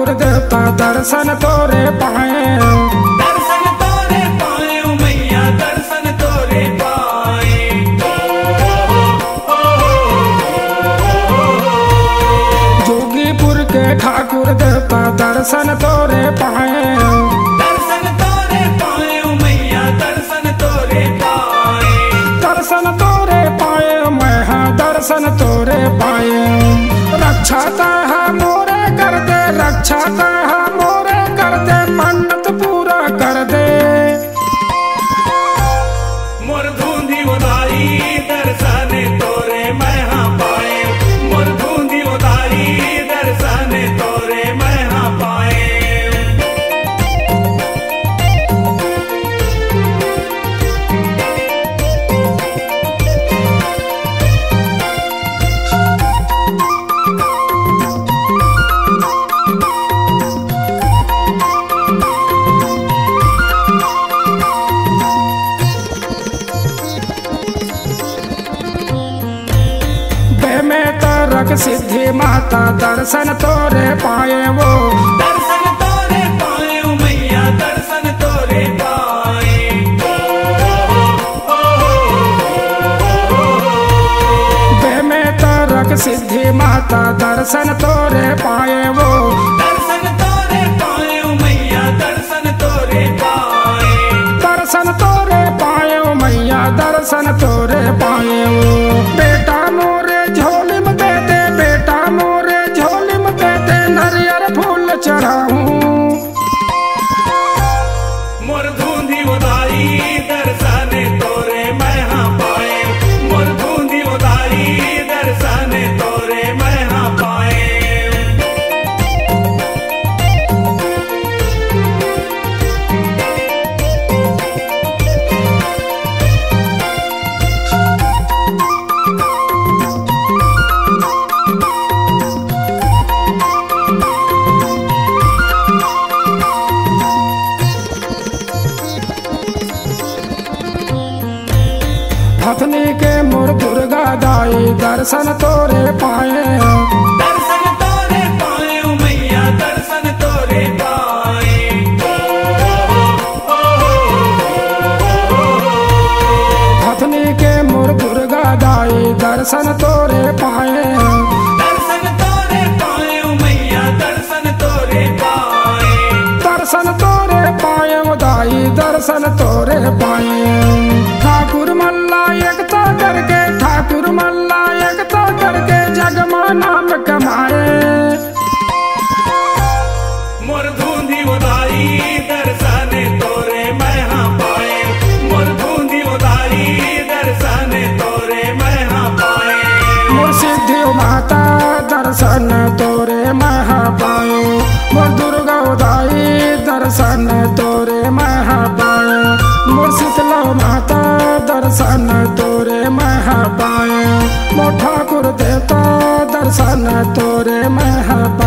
ठाकुर देवता दर्शन तोरे पाए। दर्शन तोरे पाए मैया दर्शन तोरे पाए। जोगीपुर के ठाकुर देवता दर्शन तोरे पाए। दर्शन तोरे पाए मैया दर्शन तोरे पाए। दर्शन तोरे पाए मैं दर्शन तोरे पाए। रक्षा तह मोरे कर दे, रक्षा तह मोरे कर दे, मन्नत पूरा कर दे। मोर धूंधी उदारी दर्शन तोरे मैं पाए। मोर धूंधी उदारी दर्शन तोरे मैं पाए। सिद्धि माता दर्शन तोरे पाए वो। दर्शन तोरे पाए मैया दर्शन तोरे पाए। में तरक सिद्धि माता दर्शन तोरे पाए वो। दर्शन तोरे पाए मैया दर्शन तोरे पाए। दर्शन तोरे पाए मैया दर्शन तोरे पाए वो। बेटा मोरे झोली में दे दे, बेटा मोरे झोली में दे दे, नरियर फूल चढ़ाऊं। मोर धूंधी उदारी दर्शन तोरे मैं पाए। मोर धूंधी उदारी दर्शन तोरे मैं पाए। हथनी के मोर दुर्गा दाई दर्शन तोरे पाए। दर्शन तोरे पाए मैया दर्शन तोरे पाए। हथनी के मोर दुर्गा दाई दर्शन तोरे पाए। दर्शन तोरे पाए मैया दर्शन तोरे पाए। दर्शन तोरे पाए दाई दर्शन तोरे पाए। ठाकुर मल्ला एकता करके, ठाकुर मल्ला एकता करके जगमा नाम कमाए। मोर धूंधी उदारी दर्शन तोरे मैं पाए। मोर धूंधी उदारी दर्शन तोरे मैं पाए। मोर सिद्धि माता दर्शन तोरे मैं पाए। मोर दुर्गा उदाई दर्शन तोरे मैं पाए। मोर शीतला माता दर्शन तोरे मैं पाए। मोर ठाकुर देवता दर्शन तोरे मैं